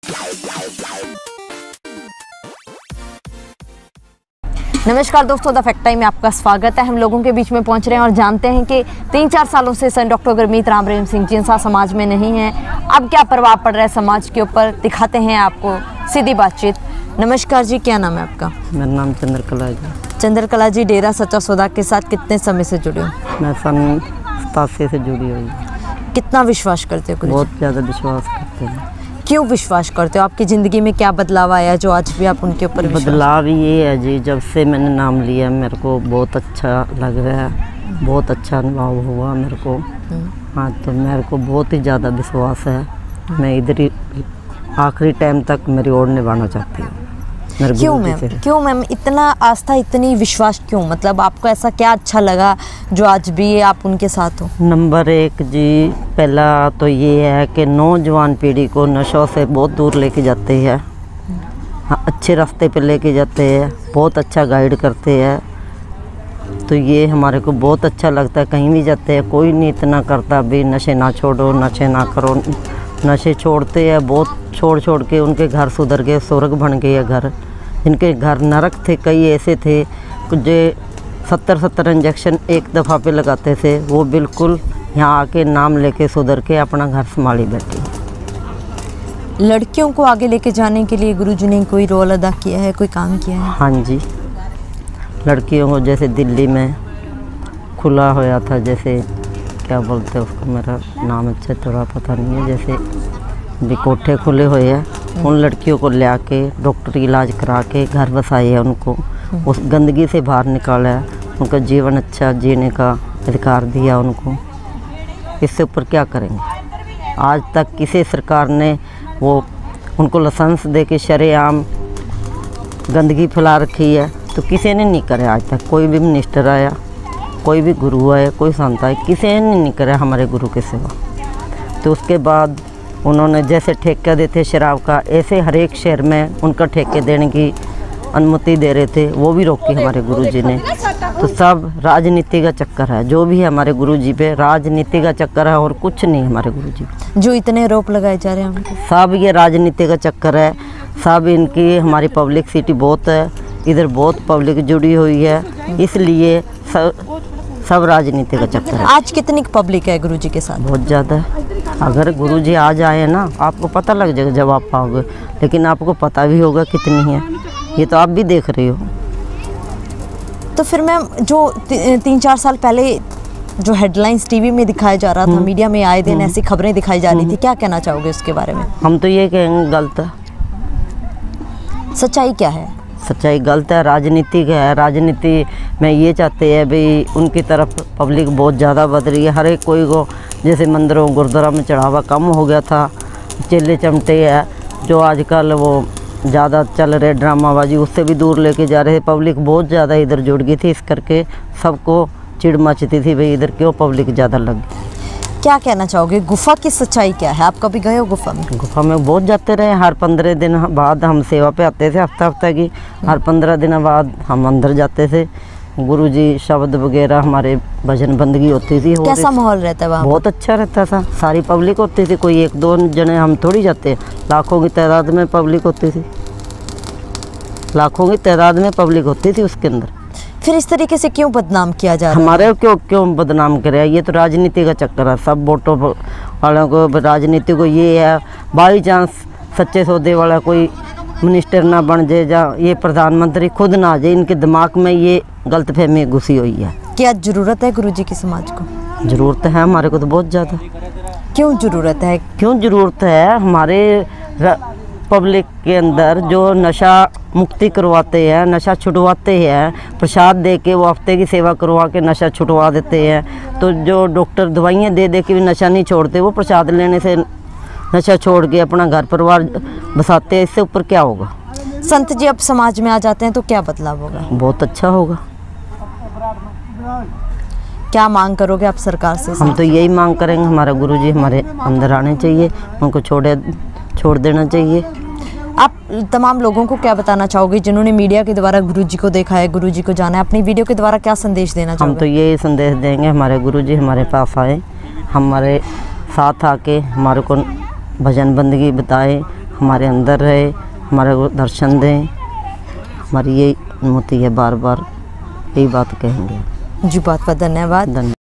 नमस्कार दोस्तों, the fact time में आपका स्वागत है। हम लोगों के बीच में पहुंच रहे हैं और जानते हैं कि 3-4 सालों से संत डॉक्टर गुरमीत राम रहीम सिंह जिनसा समाज में नहीं है, अब क्या प्रभाव पड़ रहा है समाज के ऊपर, दिखाते हैं आपको सीधी बातचीत। नमस्कार जी, क्या नाम है आपका? मेरा नाम चंद्रकला जी। चंद्रकला जी, डेरा सच्चा सौदा के साथ कितने समय से जुड़े हो? मैं सन 87 से जुड़ी हुई। कितना विश्वास करते हो? बहुत ज़्यादा विश्वास करते हैं। क्यों विश्वास करते हो? आपकी ज़िंदगी में क्या बदलाव आया जो आज भी आप उनके ऊपर? बदलाव ये है जी, जब से मैंने नाम लिया मेरे को बहुत अच्छा लग रहा है, बहुत अच्छा अनुभव हुआ मेरे को। हाँ, तो मेरे को बहुत ही ज़्यादा विश्वास है। मैं इधर ही आखिरी टाइम तक मेरी ओर निभाना चाहती हूँ। क्यों मैम इतना आस्था, इतनी विश्वास क्यों? मतलब आपको ऐसा क्या अच्छा लगा जो आज भी आप उनके साथ हो? नंबर 1 जी, पहला तो ये है कि नौजवान पीढ़ी को नशों से बहुत दूर लेके जाते हैं। हाँ, अच्छे रास्ते पे लेके जाते हैं, बहुत अच्छा गाइड करते हैं। तो ये हमारे को बहुत अच्छा लगता है। कहीं भी जाते हैं कोई नहीं इतना करता भी नशे ना छोड़ो, नशे ना करो। नशे छोड़ते हैं, बहुत छोड़ के उनके घर सुधर गए, स्वर्ग बन गए घर। जिनके घर नरक थे, कई ऐसे थे जो 70 इंजेक्शन एक दफ़ा पे लगाते थे, वो बिल्कुल यहाँ आके नाम लेके सुधर के अपना घर संभाली बैठी। लड़कियों को आगे लेके जाने के लिए गुरुजी ने कोई रोल अदा किया है, कोई काम किया है? हाँ जी, लड़कियों को जैसे दिल्ली में खुला होया था, जैसे क्या बोलते हैं उसको, मेरा नाम अच्छा थोड़ा पता नहीं है, जैसे भी कोठे खुले हुए हैं, उन लड़कियों को ले आके डॉक्टरी इलाज करा के घर बसाए है, उनको उस गंदगी से बाहर निकाला है, उनका जीवन अच्छा जीने का अधिकार दिया उनको। इससे ऊपर क्या करेंगे? आज तक किसी सरकार ने वो उनको लाइसेंस दे के शरेआम गंदगी फैला रखी है, तो किसी ने नहीं करे आज तक। कोई भी मिनिस्टर आया, कोई भी गुरु आया, कोई संत आया, किसी ने नहीं करे हमारे गुरु के सिवा। तो उसके बाद उन्होंने जैसे ठेका देते शराब का, ऐसे हर एक शहर में उनका ठेके देने की अनुमति दे रहे थे, वो भी रोकी हमारे गुरुजी ने। तो सब राजनीति का चक्कर है, जो भी है हमारे गुरुजी पे राजनीति का चक्कर है और कुछ नहीं। हमारे गुरुजी जो इतने आरोप लगाए जा रहे हैं सब ये राजनीति का चक्कर है। सब इनकी, हमारी पब्लिक सिटी बहुत है, इधर बहुत पब्लिक जुड़ी हुई है, इसलिए सब राजनीति का चक्कर है। आज कितनी पब्लिक है गुरुजी के साथ? बहुत ज़्यादा है। अगर गुरुजी आ जाए ना, आपको पता लग जाएगा जब आप आओगे, लेकिन आपको पता भी होगा कितनी है, ये तो आप भी देख रही हो। तो फिर मैम, जो 3-4 साल पहले जो हेडलाइंस टीवी में दिखाया जा रहा था, मीडिया में आए दिन ऐसी खबरें दिखाई जा रही थी, क्या कहना चाहोगे उसके बारे में? हम तो ये कहेंगे गलत है। सच्चाई क्या है? सच्चाई गलत है, राजनीति का है। राजनीति में ये चाहते हैं भाई उनकी तरफ पब्लिक बहुत ज़्यादा बढ़ रही है। हर एक कोई को, जैसे मंदिरों गुरुद्वारा में चढ़ावा कम हो गया था, चेले चमटे है जो आजकल वो ज़्यादा चल रहे ड्रामाबाजी, उससे भी दूर लेके जा रहे हैं। पब्लिक बहुत ज़्यादा इधर जुड़ गई थी, इस करके सबको चिड़ मचती थी भाई इधर क्यों पब्लिक ज़्यादा लग गई। क्या कहना चाहोगे, गुफा की सच्चाई क्या है? आप कभी गए हो गुफा में? गुफा में बहुत जाते रहे। हर 15 दिन बाद हम सेवा पे आते थे, हफ्ता की। हर 15 दिन बाद हम अंदर जाते थे। गुरुजी शब्द वगैरह, हमारे भजन बंदगी होती थी। कैसा माहौल रहता है वहाँ? बहुत अच्छा रहता था, सारी पब्लिक होती थी, कोई 1-2 जने हम थोड़ी जाते, लाखों की तादाद में पब्लिक होती थी, लाखों की तादाद में पब्लिक होती थी उसके अंदर। फिर इस तरीके से क्यों बदनाम किया जा रहा है? हमारे क्यों बदनाम करे? ये तो राजनीति का चक्कर है। सब वोटों वालों को, राजनीति को ये है, बाई चांस सच्चे सौदे वाला कोई मिनिस्टर ना बन जाए, या ये प्रधानमंत्री खुद ना आ जाए, इनके दिमाग में ये गलतफहमी घुसी हुई है। क्या ज़रूरत है गुरुजी की समाज को? ज़रूरत है हमारे को तो बहुत ज़्यादा। क्यों ज़रूरत है? क्यों ज़रूरत है? हमारे पब्लिक के अंदर जो नशा मुक्ति करवाते हैं, नशा छुटवाते हैं, प्रसाद दे के वो हफ्ते की सेवा करवा के नशा छुटवा देते हैं। तो जो डॉक्टर दवाइयाँ दे के भी नशा नहीं छोड़ते, वो प्रसाद लेने से नशा छोड़ के अपना घर परिवार बसाते हैं। इससे ऊपर क्या होगा? संत जी अब समाज में आ जाते हैं तो क्या बदलाव होगा? बहुत अच्छा होगा। क्या मांग करोगे आप सरकार से? हम तो यही मांग करेंगे, हमारा गुरुजी हमारे अंदर आने चाहिए, उनको छोड़ देना चाहिए। आप तमाम लोगों को क्या बताना चाहोगे जिन्होंने मीडिया के द्वारा गुरुजी को देखा है, गुरुजी को जाना है, अपनी वीडियो के द्वारा क्या संदेश देना चाहोगे? हम तो यही संदेश देंगे, हमारे गुरुजी हमारे पास आए, हमारे साथ आके हमारे को भजन बंदगी बताए, हमारे अंदर रहे, हमारे को दर्शन दें। हमारी यही अनुमति है, बार बार यही बात कहेंगे। जी बहुत बहुत धन्यवाद।